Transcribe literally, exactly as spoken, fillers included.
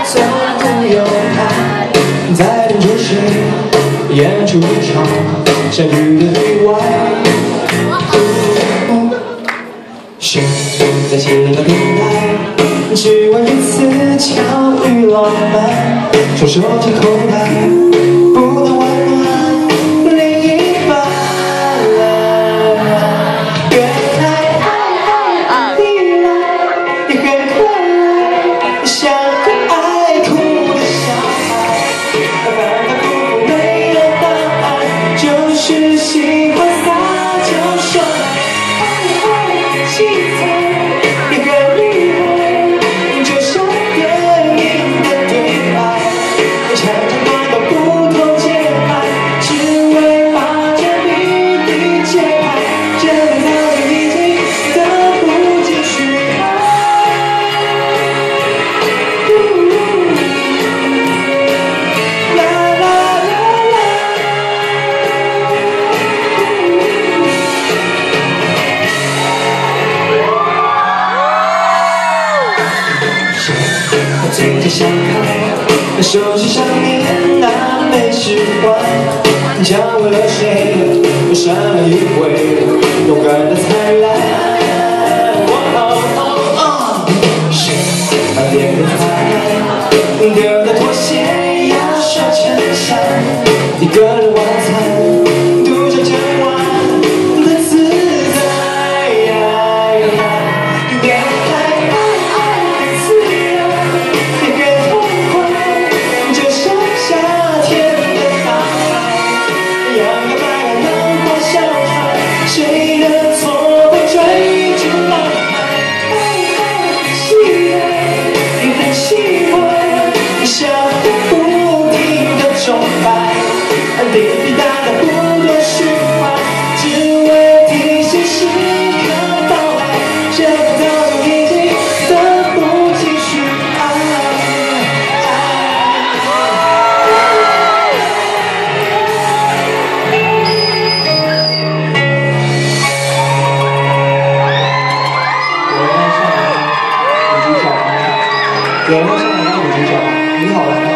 从不有他，在等着谁演出一场相遇的意外。谁在其他平台只为一次巧遇浪漫，从手机口袋不能温暖另一半。原来爱爱你来，你很可爱，像个爱哭的小孩。反反复复没有答案，就是喜欢撒娇耍赖。爱爱心疼。 最近想开，熟悉想念那没时光，将为了谁又闪了一回勇敢的灿烂。谁把脸的太丢的拖鞋压缩衬衫，一个人晚餐，独享整晚的自在。谁的错会追逐浪漫？爱爱喜爱，很喜欢，像不停的钟摆，滴滴答答不断循环，只为提醒时刻到来。这个早就已经等不及去爱。有人上来当女主角，你好了。